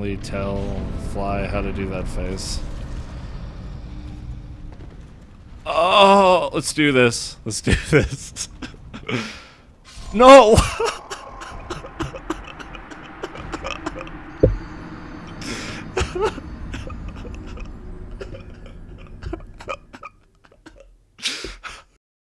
accidentally tell Fly how to do that face. Oh, let's do this. Let's do this. No!